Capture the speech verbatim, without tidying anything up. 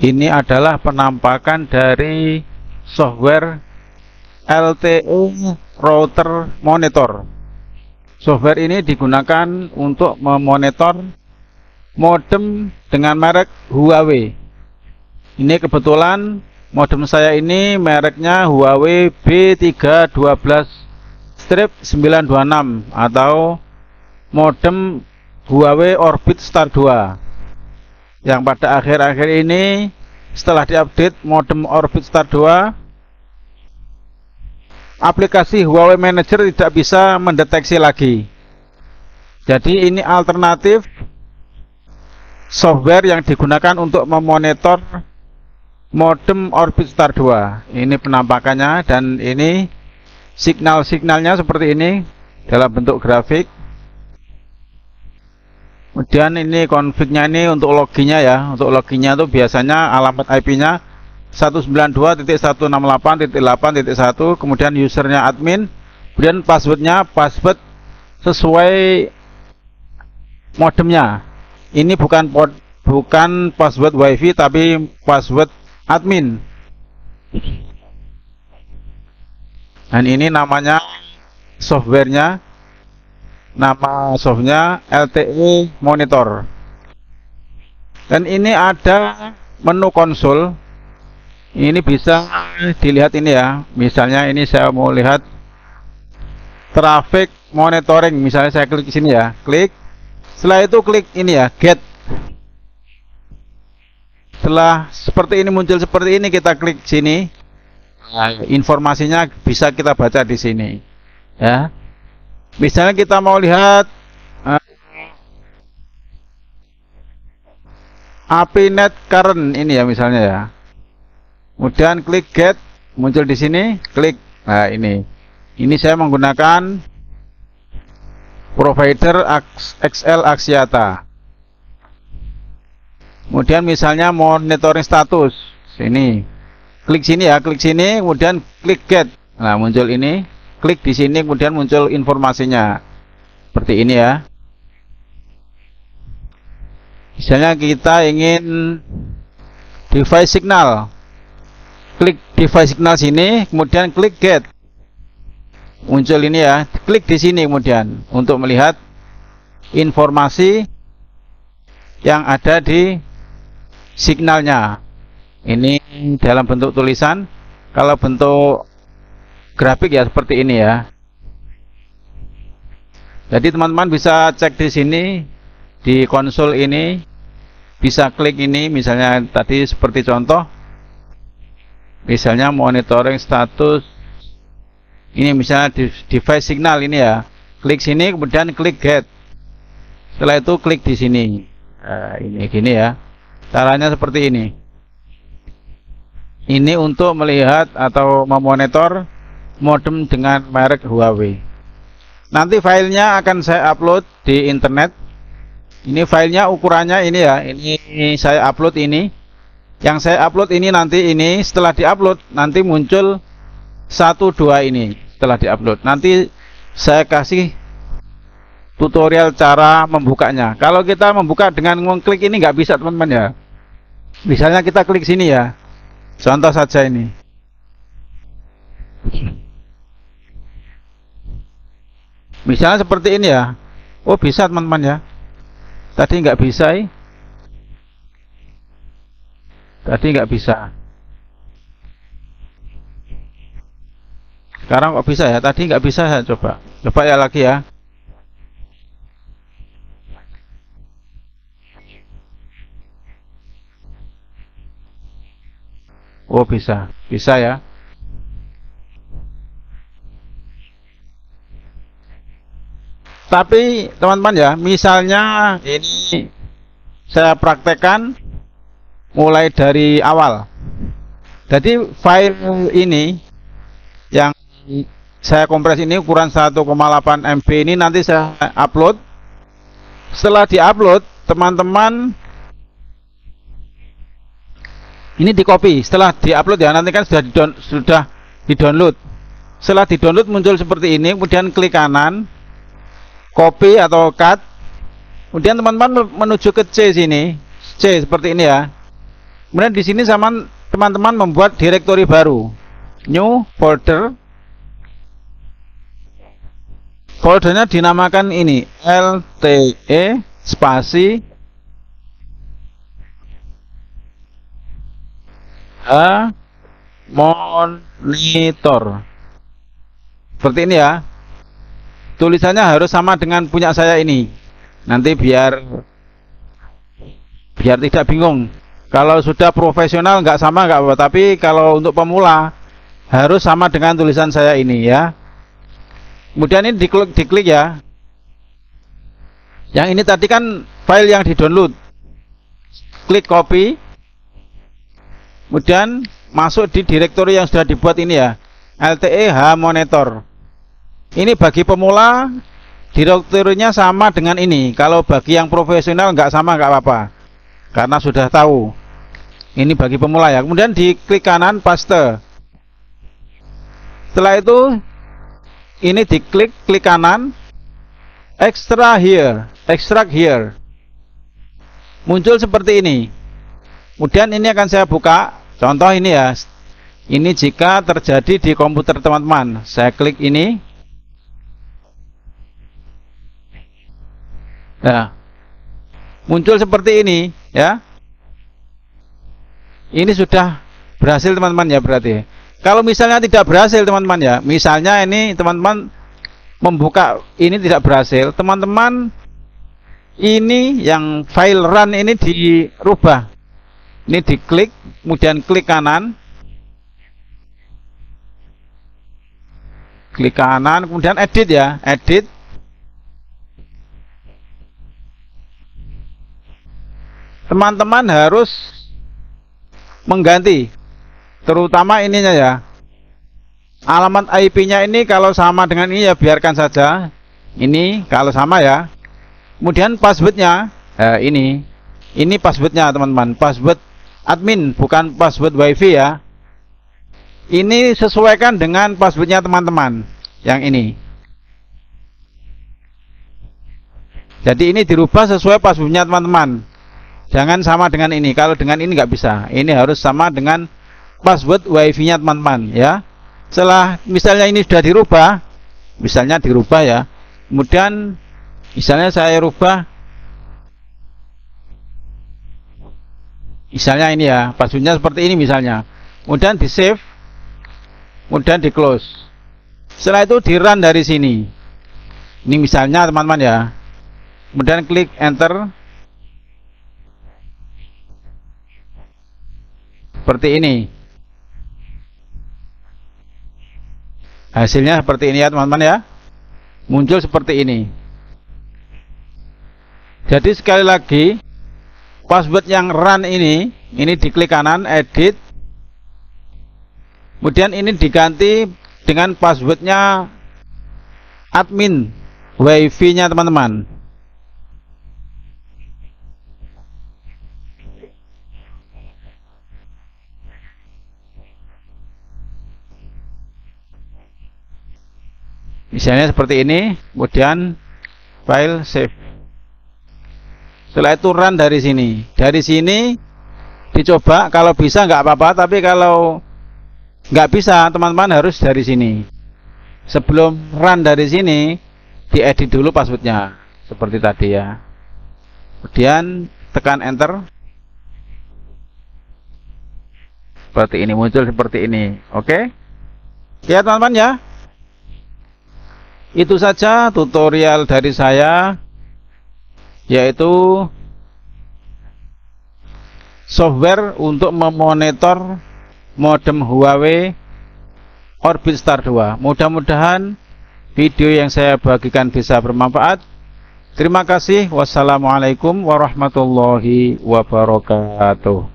Ini adalah penampakan dari software L T E Router Monitor. Software ini digunakan untuk memonitor modem dengan merek Huawei. Ini kebetulan modem saya ini mereknya Huawei B tiga satu dua sembilan dua enam atau modem Huawei Orbit Star dua, yang pada akhir-akhir ini setelah diupdate modem Orbit Star dua, aplikasi Huawei Manager tidak bisa mendeteksi lagi. Jadi ini alternatif software yang digunakan untuk memonitor modem Orbit Star dua. Ini penampakannya, dan ini signal-signalnya seperti ini dalam bentuk grafik. Kemudian ini config-nya, ini untuk loginnya ya. Untuk loginnya itu biasanya alamat I P-nya seratus sembilan puluh dua titik seratus enam puluh delapan titik delapan titik satu, kemudian usernya admin, kemudian passwordnya password sesuai modemnya. Ini bukan pod, bukan password wifi tapi password admin. Dan ini namanya softwarenya, nama softwarenya L T E Monitor. Dan ini ada menu konsol. Ini bisa dilihat ini ya. Misalnya ini saya mau lihat traffic monitoring. Misalnya saya klik sini ya, klik. Setelah itu klik ini ya, get. Setelah seperti ini muncul seperti ini, kita klik sini. Nah, informasinya bisa kita baca di sini. Ya. Misalnya kita mau lihat uh, A P net current ini ya misalnya ya. Kemudian klik get, muncul di sini, klik. Nah, ini. Ini saya menggunakan provider X L Axiata. Kemudian misalnya monitoring status, sini. Klik sini ya, klik sini, kemudian klik get. Nah, muncul ini. Klik di sini, kemudian muncul informasinya. Seperti ini ya. Misalnya kita ingin device signal. Klik device signal sini, kemudian klik get. Muncul ini ya, klik di sini kemudian untuk melihat informasi yang ada di signalnya. Ini dalam bentuk tulisan. Kalau bentuk grafik ya seperti ini ya. Jadi teman-teman bisa cek di sini di konsol ini, bisa klik ini misalnya tadi seperti contoh. Misalnya monitoring status. Ini misalnya device signal ini ya. Klik sini kemudian klik get. Setelah itu klik di sini. Nah, ini gini ya. Caranya seperti ini. Ini untuk melihat atau memonitor modem dengan merek Huawei. Nanti filenya akan saya upload di internet. Ini filenya ukurannya ini ya. Ini saya upload ini. Yang saya upload ini nanti ini setelah diupload nanti muncul satu dua ini setelah diupload. Nanti saya kasih tutorial cara membukanya. Kalau kita membuka dengan mengklik ini nggak bisa teman-teman ya. Misalnya kita klik sini ya. Contoh saja ini. Misalnya seperti ini ya. Oh bisa teman-teman ya. Tadi nggak bisa ya. Tadi nggak bisa. Sekarang kok bisa ya? Tadi nggak bisa ya. Coba. Coba ya lagi ya. Oh bisa. Bisa ya. Tapi teman-teman ya, misalnya ini saya praktekkan mulai dari awal. Jadi file ini yang saya kompres ini ukuran satu koma delapan M B ini nanti saya upload. Setelah diupload, teman-teman ini di copy. Setelah diupload ya, nanti kan sudah di down, sudah di-download. Setelah di-download muncul seperti ini, kemudian klik kanan, copy atau cut. Kemudian teman-teman menuju ke C sini. C seperti ini ya. Kemudian di sini sama teman-teman membuat direktori baru, new folder. Foldernya dinamakan ini L T E spasi H monitor. Seperti ini ya. Tulisannya harus sama dengan punya saya ini. Nanti biar biar tidak bingung. Kalau sudah profesional nggak sama nggak apa, tapi kalau untuk pemula harus sama dengan tulisan saya ini ya. Kemudian ini diklik, diklik ya. Yang ini tadi kan file yang di-download. Klik copy. Kemudian masuk di direktori yang sudah dibuat ini ya. L T E H monitor. Ini bagi pemula direktorinya sama dengan ini. Kalau bagi yang profesional nggak sama nggak apa-apa. Karena sudah tahu. Ini bagi pemula ya. Kemudian diklik kanan paste. Setelah itu ini diklik klik kanan extra here, extract here. Muncul seperti ini. Kemudian ini akan saya buka. Contoh ini ya. Ini jika terjadi di komputer teman-teman. Saya klik ini. Nah, muncul seperti ini ya. Ini sudah berhasil teman-teman ya berarti. Kalau misalnya tidak berhasil teman-teman ya, misalnya ini teman-teman membuka ini tidak berhasil, teman-teman ini yang file run ini dirubah. Ini diklik, kemudian klik kanan, klik kanan, kemudian edit ya, edit. Teman-teman harus mengganti, terutama ininya ya. Alamat I P-nya ini kalau sama dengan ini ya biarkan saja. Ini kalau sama ya. Kemudian passwordnya, eh, ini, ini passwordnya teman-teman, password admin bukan password WiFi ya. Ini sesuaikan dengan passwordnya teman-teman yang ini. Jadi ini dirubah sesuai passwordnya teman-teman. Jangan sama dengan ini. Kalau dengan ini nggak bisa. Ini harus sama dengan password WiFi-nya teman-teman ya. Setelah misalnya ini sudah dirubah, misalnya dirubah ya. Kemudian misalnya saya rubah, misalnya ini ya, passwordnya seperti ini misalnya. Kemudian di save, kemudian di close. Setelah itu di run dari sini. Ini misalnya teman-teman ya. Kemudian klik enter. Seperti ini. Hasilnya seperti ini ya teman-teman ya. Muncul seperti ini. Jadi sekali lagi, password yang run ini, ini diklik kanan, edit. Kemudian ini diganti dengan passwordnya admin WiFi-nya teman-teman. Misalnya seperti ini, kemudian file save. Setelah itu run dari sini. Dari sini dicoba, kalau bisa nggak apa-apa, tapi kalau nggak bisa teman-teman harus dari sini. Sebelum run dari sini, diedit dulu passwordnya seperti tadi ya. Kemudian tekan enter. Seperti ini, muncul seperti ini. Oke? Ya teman-teman ya. Itu saja tutorial dari saya, yaitu software untuk memonitor modem Huawei Orbit Star dua. Mudah-mudahan video yang saya bagikan bisa bermanfaat. Terima kasih. Wassalamualaikum warahmatullahi wabarakatuh.